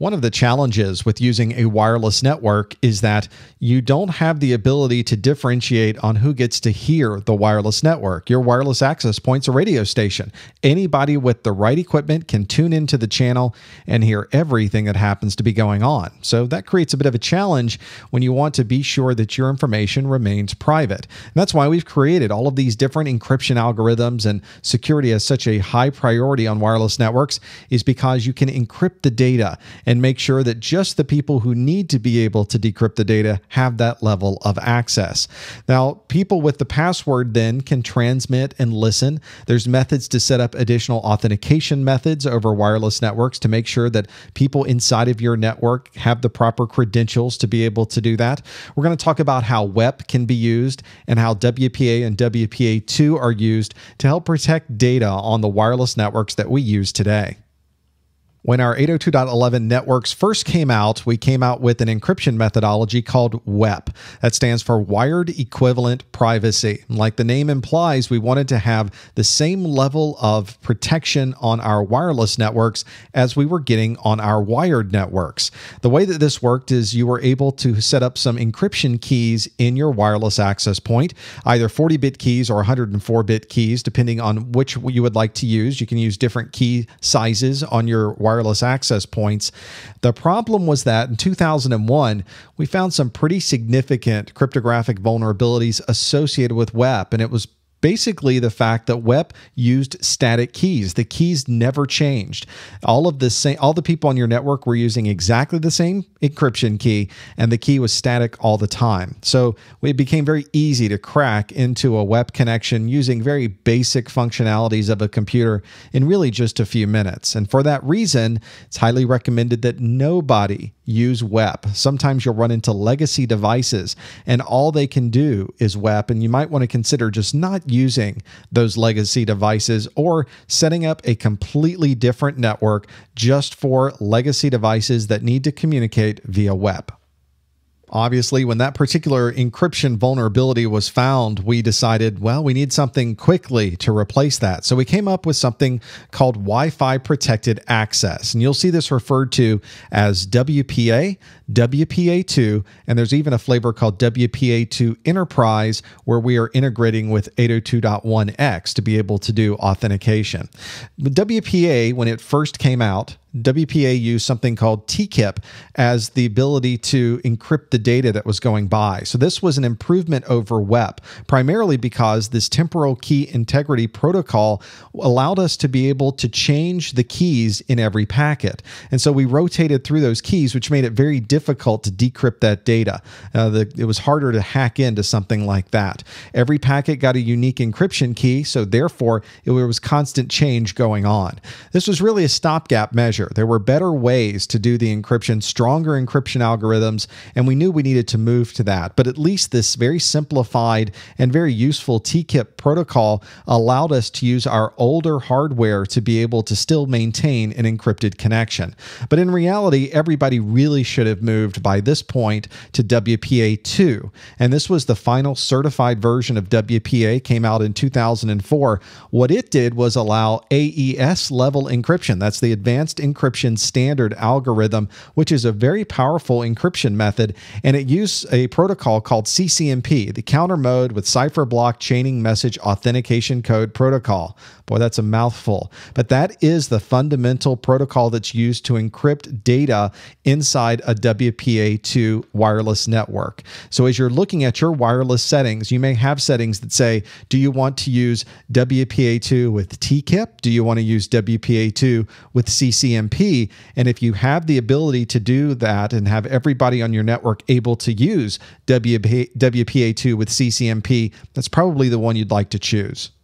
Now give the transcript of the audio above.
One of the challenges with using a wireless network is that you don't have the ability to differentiate on who gets to hear the wireless network. Your wireless access point's a radio station. Anybody with the right equipment can tune into the channel and hear everything that happens to be going on. So that creates a bit of a challenge when you want to be sure that your information remains private. And that's why we've created all of these different encryption algorithms, and security as such a high priority on wireless networks is because you can encrypt the data and make sure that just the people who need to be able to decrypt the data have that level of access. Now, people with the password then can transmit and listen. There's methods to set up additional authentication methods over wireless networks to make sure that people inside of your network have the proper credentials to be able to do that. We're going to talk about how WEP can be used and how WPA and WPA2 are used to help protect data on the wireless networks that we use today. When our 802.11 networks first came out, we came out with an encryption methodology called WEP. That stands for Wired Equivalent Privacy. Like the name implies, we wanted to have the same level of protection on our wireless networks as we were getting on our wired networks. The way that this worked is you were able to set up some encryption keys in your wireless access point, either 40-bit keys or 104-bit keys, depending on which you would like to use. You can use different key sizes on your wireless access points. The problem was that in 2001, we found some pretty significant cryptographic vulnerabilities associated with WEP, and it was basically the fact that WEP used static keys. The keys never changed. All the people on your network were using exactly the same encryption key, and the key was static all the time. So it became very easy to crack into a WEP connection using very basic functionalities of a computer in really just a few minutes. And for that reason, it's highly recommended that nobody use WEP. Sometimes you'll run into legacy devices and all they can do is WEP, and you might want to consider just not using those legacy devices or setting up a completely different network just for legacy devices that need to communicate via WEP. Obviously, when that particular encryption vulnerability was found, we decided, well, we need something quickly to replace that. So we came up with something called Wi-Fi Protected Access. And you'll see this referred to as WPA, WPA2, and there's even a flavor called WPA2 Enterprise where we are integrating with 802.1x to be able to do authentication. With WPA, when it first came out, WPA used something called TKIP as the ability to encrypt the data that was going by. So this was an improvement over WEP, primarily because this temporal key integrity protocol allowed us to be able to change the keys in every packet. And so we rotated through those keys, which made it very difficult to decrypt that data. It was harder to hack into something like that. Every packet got a unique encryption key, so therefore there was constant change going on. This was really a stopgap measure. There were better ways to do the encryption, stronger encryption algorithms, and we knew we needed to move to that. But at least this very simplified and very useful TKIP protocol allowed us to use our older hardware to be able to still maintain an encrypted connection. But in reality, everybody really should have moved by this point to WPA2. And this was the final certified version of WPA, came out in 2004. What it did was allow AES level encryption. That's the Advanced Encryption Standard algorithm, which is a very powerful encryption method, and it used a protocol called CCMP, the Counter Mode with Cipher Block Chaining Message Authentication Code Protocol. Boy, that's a mouthful. But that is the fundamental protocol that's used to encrypt data inside a WPA2 wireless network. So as you're looking at your wireless settings, you may have settings that say, do you want to use WPA2 with TKIP? Do you want to use WPA2 with CCMP? And if you have the ability to do that and have everybody on your network able to use WPA2 with CCMP, that's probably the one you'd like to choose.